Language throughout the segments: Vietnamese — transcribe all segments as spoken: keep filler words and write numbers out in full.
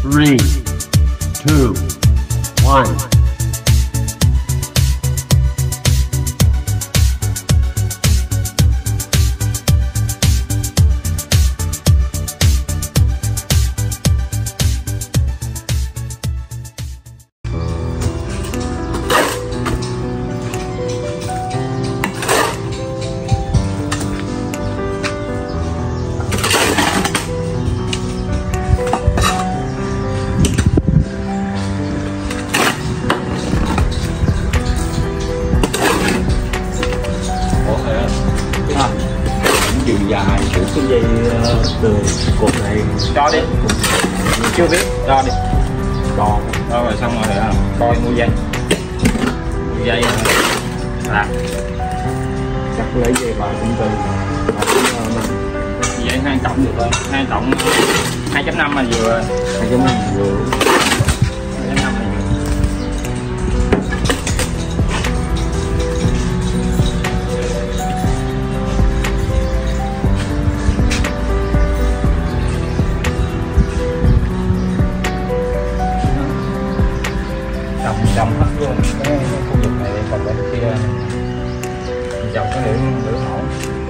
three, two, one. Dài kiểu cái dây từ cột này cho đi, chưa biết cho đi, còn đó rồi xong rồi à, coi mua dây mua dây là chắc lấy dây vào cũng từ dây hai cộng được thôi, hai cộng hai chấm năm là vừa, hai chấm năm vừa, hai chấm năm là vừa. Trồng hết luôn cái khu vực này, còn bên kia trồng cái nửa nửa hổ.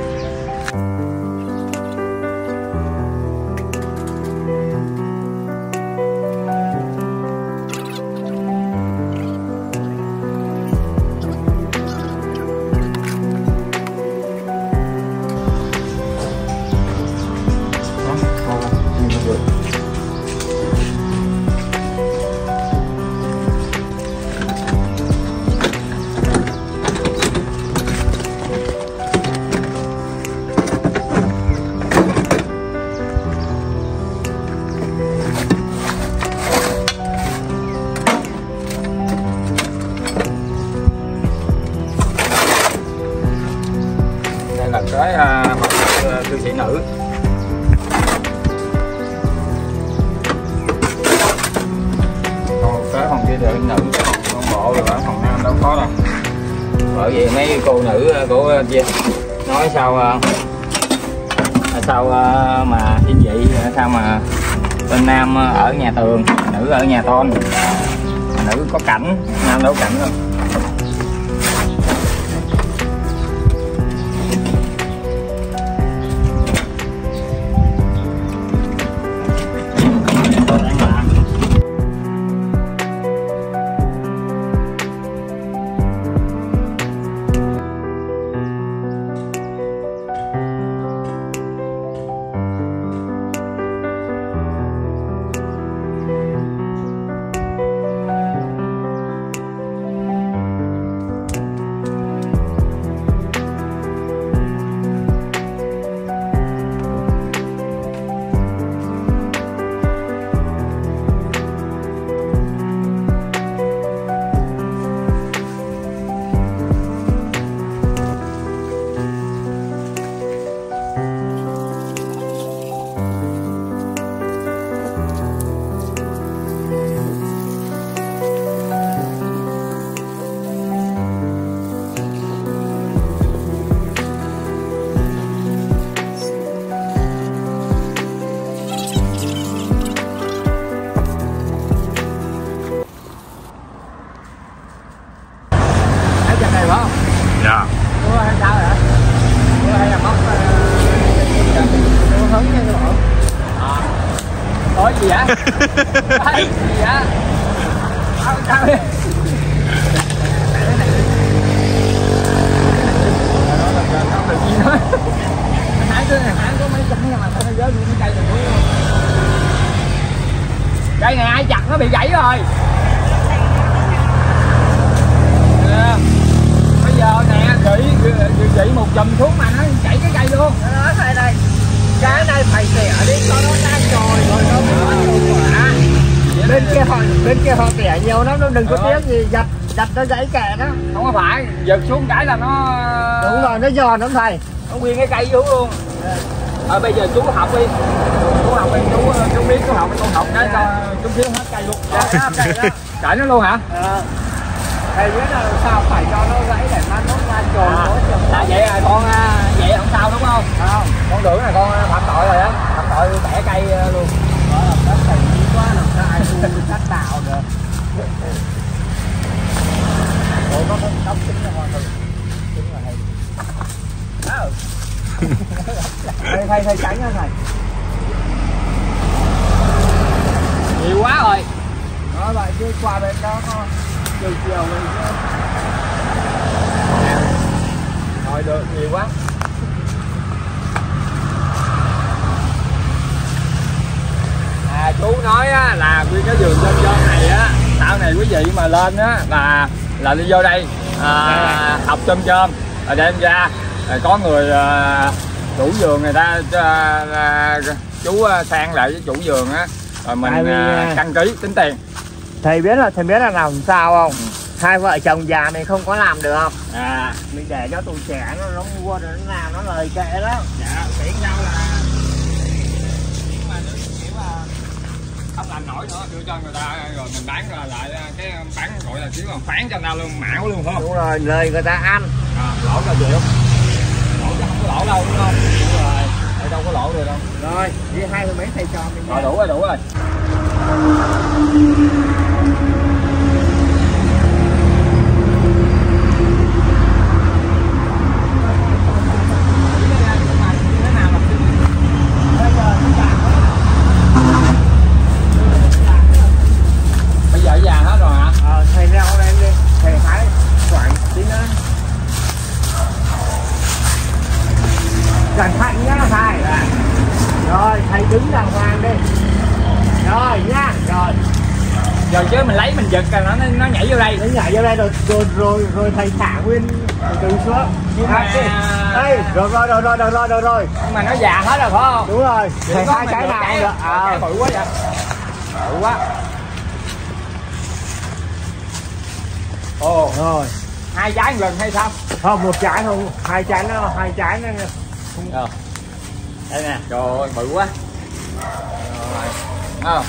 Cái uh, cư sĩ nữ còn cái phòng kia thì nữ, con bộ rồi đó, phòng nam đâu có đâu. Bởi vì mấy cô nữ của kia nói sao sao mà thiên vị, sao mà bên nam ở nhà tường, nữ ở nhà tôn, nữ có cảnh, nam đâu có cảnh đâu. Dạ. Ủa hay sao vậy? Ủa hay là móc uh, hứng hay cái bộ? À. Ủa gì vậy? Ê, gì vậy? Sao sao đi? Không được gì nói. Nãy tôi nãy có mấy trăm mà sao nó rớt luôn cái cây này luôn. Cây này ai chặt nó bị gãy rồi. Bây giờ nè, gãy gãy một chùm xuống mà nó chảy cái cây luôn. Đó, đây đây. Cái này phải tỉa đi cho nó ra trồi rồi nó nữa. À, bên kia họ bên kia họ tỉa nhiều lắm, nó đừng có tiếc gì giật giật nó gãy kẹ đó. Không có phải, giật xuống cái là nó đúng rồi, nó giòn lắm thầy. Nó nguyên cái cây xuống luôn. Ờ bây giờ chú học đi. Chú học đi, chú chú biết chú học, con học cái cho chú thiếu hết cây luôn. Cãi nó luôn hả? Ờ. Thầy biết là sao phải cho nó gãy để nó nốt ra trồi. À, là vậy là con vậy không sao đúng không? Không. Con tưởng là con phạm tội rồi á, phạm tội bẻ cây luôn. Đó là đất thầy quá làm sai. thầy thầy tránh ra thầy. Nhiều quá rồi. Đó vậy chứ qua bên đó có chiều chiều mình chứ. Rồi được nhiều quá. À, chú nói á, là nguyên cái vườn chôm chôm này á, sau này quý vị mà lên á là là đi vô đây à, học chôm chôm rồi đem ra rồi có người à, chủ vườn người ta à, à, chú sang lại với chủ vườn á rồi mình vì, à, đăng ký tính tiền. Thầy biết là thầy biết là làm sao không? Ừ. Hai vợ chồng già mình không có làm được không? À, mình để cho tụi trẻ nó nó mua rồi nó làm nó lời kệ đó. Dạ, tiện nhau là nhưng mà nếu kiểu là không làm nổi nữa đưa cho người ta rồi mình bán ra lại cái bán gọi là kiểu là phán cho tao luôn mạo luôn không? Đúng rồi, lời người ta ăn. À, lỗ cho chịu. Lỗ chứ không có lỗ đâu đúng không? Đúng rồi, đây đâu có lỗ được đâu. Rồi, đi hai mươi mấy thầy trò mình. Rồi đủ rồi, đủ rồi. Bây giờ già hết rồi hả? Ờ, thầy leo lên đi, thầy hái khoảng tí nữa. Cẩn thận nhá thầy. À. Rồi, thầy đứng đàng hoàng đi. Rồi nha, rồi. Rồi chứ mình lấy mình giật rồi nó nó nhảy vô đây. Nó nhảy vô đây rồi rồi rồi, rồi thầy thả nguyên từ xuống. Nhưng à, mà đây, rồi rồi rồi rồi rồi rồi rồi rồi. Nhưng mà nó già hết rồi phải không? Đúng rồi. Chỉ thầy hai cái nào cũng được. À, cái bự quá vậy. Bự quá. Ồ, rồi. Hai trái một lần hay sao? Không, một trái không, hai trái nó hai trái nó không. Rồi. Đây nè, trời bự quá. Rồi. À.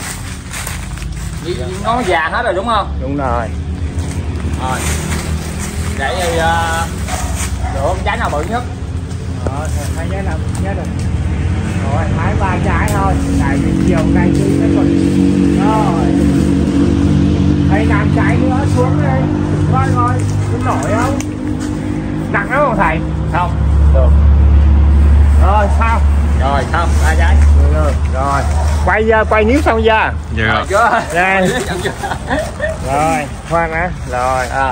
Nó già hết rồi đúng không? Đúng rồi. Rồi. Vậy thì uh, được trái nào bự nhất? Rồi, hai trái nào bự nhất rồi. Rồi, hái ba trái thôi. Tại vì chiều nay chứ nó còn. Rồi. Thầy làm trái nữa xuống đây. Coi coi, có nổi không? Nặng lắm không thầy? Không. Được. Rồi, sao? Rồi, không, ba trái. Rồi, rồi. Quay giờ, quay níu xong chưa? Dạ. Chưa. Đây. Rồi, khoan á. Rồi. À.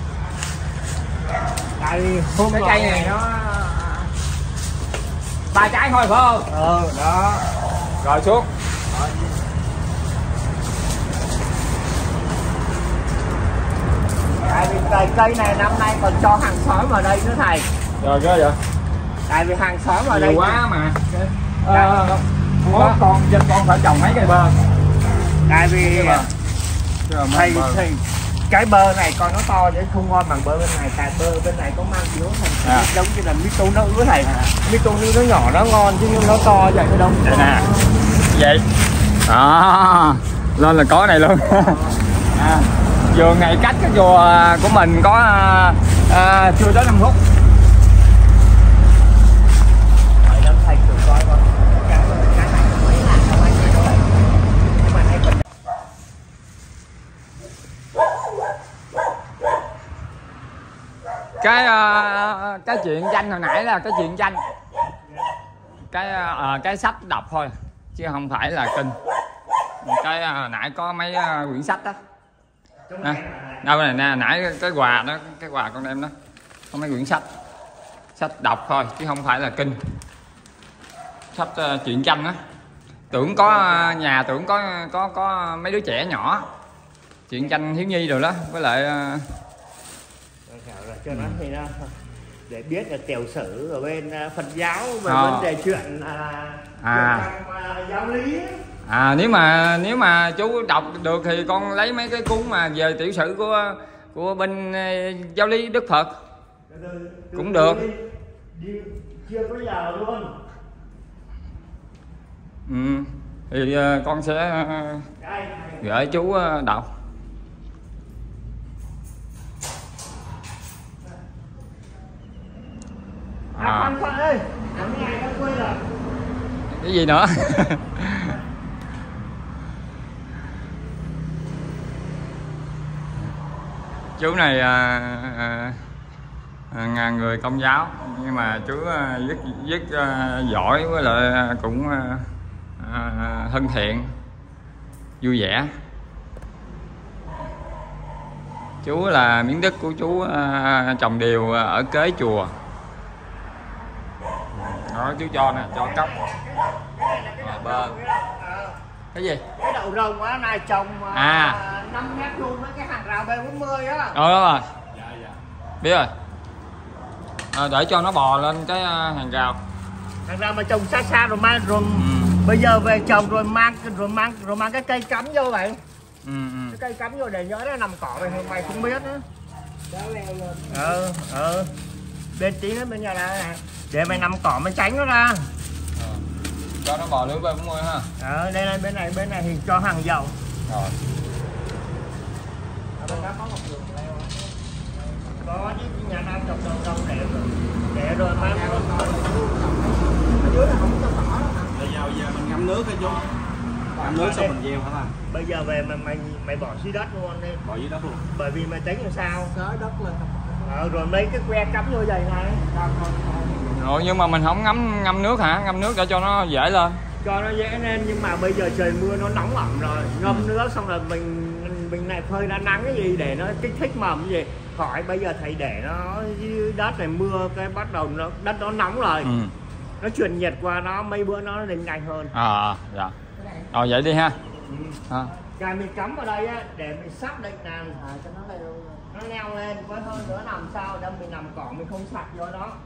Tại vì hôm cái cây này nó ba trái thôi phải không? Ừ, đó. Rồi xuống. Rồi. Tại vì cây, cây này năm nay còn cho hàng xóm vào đây nữa thầy. Rồi chứ vậy? Tại vì hàng xóm vào nhiều đây quá mà. Dạ. À, có con trên con phải trồng mấy cây bơ. Tại vì mà. thầy thì cái bơ này con nó to chứ không ngon bằng bơ bên này. Tại bơ bên này có mang yếu thành à. Giống như là mít tô nữ thầy. Mít tô nữ nó nhỏ nó ngon chứ nó to vậy thôi đâu. Đây nè. Vậy. Đó. Lên là có này luôn. À, vườn này cách cái chùa của mình có à, chưa tới năm phút. Cái uh, cái chuyện tranh hồi nãy là cái chuyện tranh cái uh, cái sách đọc thôi chứ không phải là kinh. Cái uh, hồi nãy có mấy uh, quyển sách đó nè, đâu này nè, nãy cái, cái quà đó, cái quà con em đó có mấy quyển sách sách đọc thôi chứ không phải là kinh. Sách uh, truyện tranh á, tưởng có uh, nhà tưởng có có có mấy đứa trẻ nhỏ truyện tranh thiếu nhi rồi đó, với lại uh, cho nó thì nó để biết là tiểu sử ở bên Phật giáo về ờ. vấn đề chuyện à, à. chuyện giáo lý ấy. À, nếu mà nếu mà chú đọc được thì con lấy mấy cái cuốn mà về tiểu sử của của bên uh, giáo lý Đức Phật từ, từ, cũng được. Đi, đi, chưa có giờ luôn. Ừ, thì uh, con sẽ uh, gửi chú uh, đọc. À, à. Con, con ơi, cái này con quên rồi. Cái gì nữa? Chú này à, à, à, người Công giáo, nhưng mà chú rất rất giỏi, với lại cũng à, thân thiện, vui vẻ. Chú là miếng đất của chú à, trồng điều ở kế chùa. Đó, chú cho nè, cho cốc à, bơ. Cái gì? Cái đậu rồng á này trồng à năm mét vuông với cái hàng rào B bốn mươi á. Ờ đó rồi. Dạ dạ. Biết rồi. À, để cho nó bò lên cái hàng rào. Hàng rào mà trồng xa xa rồi mang rồi ừ. Bây giờ về trồng rồi mang rồi mang rồi mang cái cây cắm vô vậy. Ừ, ừ. Cái cây cắm vô để nhớ nó nằm cỏ mày mày không biết nữa. Ừ ừ. Bên tí nữa bên nhà này để mày nằm cỏ mày tránh nó ra. Ờ. Cho nó bò lưới B bốn mươi ha. Ờ đây là bên này bên này thì cho hàng dầu. Rồi. Bên đó có một đường leo. Có chứ nhà nào trồng trồng trồng để rồi. Để rồi mang ở dưới là không có cỏ đâu. Bây giờ giờ mình ngâm nước hay chú? Ngâm nước xong mình gieo hả ta? Bây giờ về mày mày mày bỏ dưới đất luôn đi. Bỏ dưới đất luôn. Bởi vì mày tính làm sao? Xới đất lên. Ờ, rồi mấy cái que cắm vô vậy này. Rồi nhưng mà mình không ngâm ngâm nước hả? Ngâm nước để cho nó dễ lên. Cho nó dễ lên, nhưng mà bây giờ trời mưa nó nóng ẩm rồi, ngâm ừ. nước xong rồi mình mình này phơi ra nắng cái gì để nó kích thích mầm cái gì. Khỏi bây giờ thầy để nó dưới đất này mưa cái bắt đầu nó đất nó nóng rồi. Ừ. Nó truyền nhiệt qua nó mấy bữa nó lên nhanh hơn. À dạ. Rồi vậy đi ha. Ừ. À. Cái mình cắm vào đây á để mình xác định là à, cho nó leo nó leo lên với hơn nữa làm sao để mình nằm cỏ mình không sạch vô đó.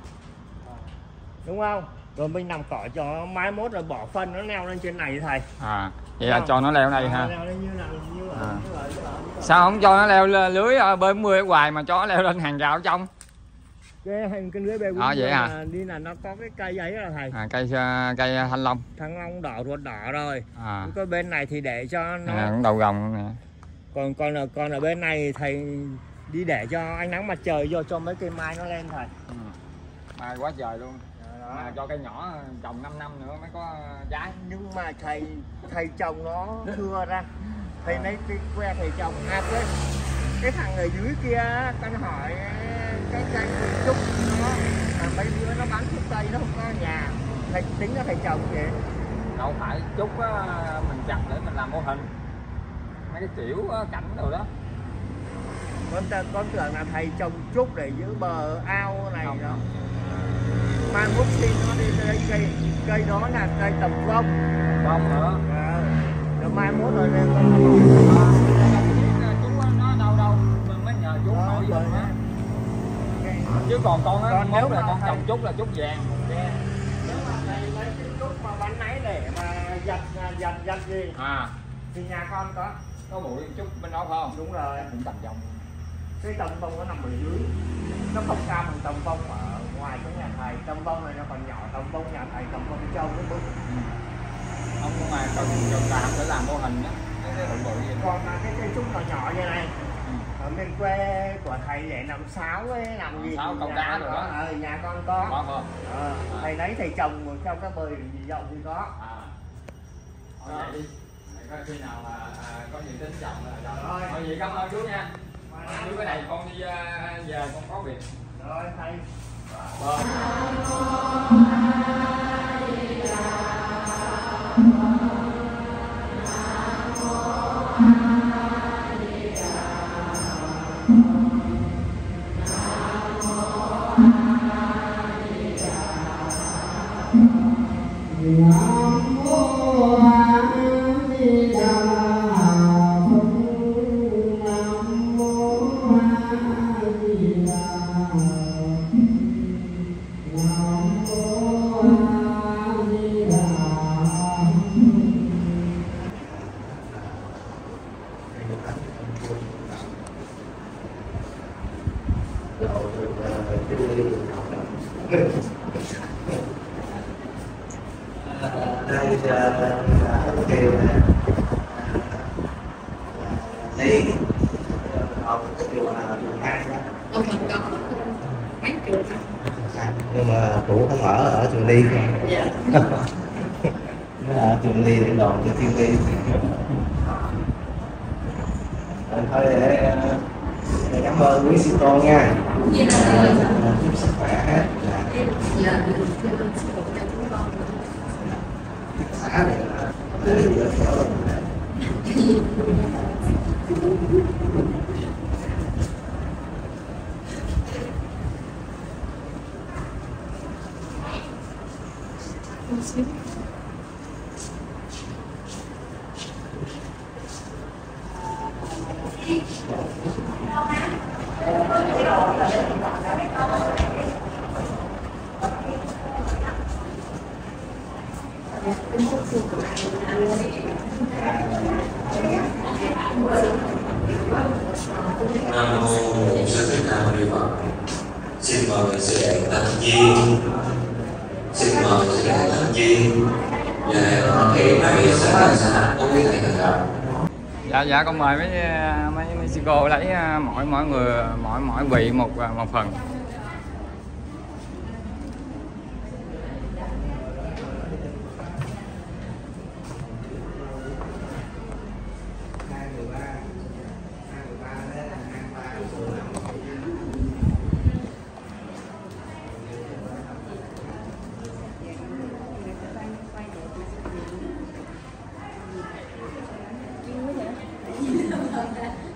Đúng không? Rồi mình nằm cỏ cho mai mốt rồi bỏ phân nó leo lên trên này thầy. À vậy là cho nó leo đây ha. Leo lên như là như ở, à. như ở, như ở, như ở. Sao không cho nó leo lưới B bốn mươi ở ngoài mà cho nó leo lên hàng rào ở trong? Cái hình cái lưới B bốn mươi à, vậy à? đi là nó có cái cây ấy là thầy. À, cây cây thanh long. Thanh long đỏ ruột đỏ rồi. À. Cái bên này thì để cho nó à, đậu gồng nè. Còn còn ở còn ở bên này thầy đi để cho ánh nắng mặt trời vô cho mấy cây mai nó lên thầy. Ừ. Mai quá trời luôn. Đó. Mà cho cây nhỏ trồng năm năm nữa mới có trái. Nhưng mà thầy thầy trồng nó thưa ra. Thầy à. lấy cái que thầy trồng à, cái, cái thằng ở dưới kia con hỏi cái cây trúc nó à, mấy đứa nó bán thuốc tây nó không có nhà. Thầy tính là thầy trồng vậy. Đâu phải trúc á, mình chặt để mình làm mô hình. Mấy cái kiểu cảnh rồi đó. Con con tưởng là thầy trồng trúc để giữ bờ ao này không, đó. Không. Mai mốt khi nó đi lấy cây cây đó là cây tầm vong. Vong nữa. À, rồi mai mốt rồi lên con chú nó đâu đâu mình mới nhờ chú hỏi giùm á. Chứ còn con á mốt là con trồng trúc là trúc vàng. Yeah. Nếu mà thầy lấy cái trúc mà bánh náy để mà giặt giặt giặt gì à thì nhà con có có bụi trúc bên đó phải không? Đúng rồi. Cũng tầm vòng. Cái tầm vong nó nằm ở dưới, nó không cao bằng tầm vong ở ngoài cái nhà thầy. Tầm vong này nó còn nhỏ, tầm vong nhà thầy tầm vong châu nó bự. Ông ở ngoài cần trồng tạm để làm mô hình đó. Cái cái bụi bụi gì. Còn là cái cây trúc nhỏ nhỏ như này. Ừ. Ở miền quê của thầy để làm sáo ấy, làm gì sáo câu cá rồi đó. Ờ, nhà con có. Có không? Ờ, à. Thầy lấy thầy trồng trong cái bời gì rộng thì có. À. Thôi vậy đi. Coi khi nào mà à, có gì tính trồng là rồi. Thôi vậy cảm ơn chú nha. Chú cái này con đi uh, về con có việc. Rồi thầy. Vâng. đây kêu đi ông kêu là đường hai đó nhưng mà cụ không ở ở trường Ly nó ở trường Ly để đồn cho ti vi thôi để Cảm ơn quý sư cô nha. Chúc sức khỏe hết. Xã này là giới thiệu rồi. Nam mô Bổn Sư Thích Ca Mâu Ni Phật. Xin mời sư đệ Tăng Duyên. Xin mời sư đệ Tăng Duyên. Và hiện nay sẽ là xã có quý thầy thần đạo. Dạ dạ con mời mấy mấy, mấy sư cô lấy mỗi mỗi người mỗi mỗi vị một một phần. Hãy subscribe cho kênh Ghiền Mì Gõ để không bỏ lỡ những video hấp dẫn.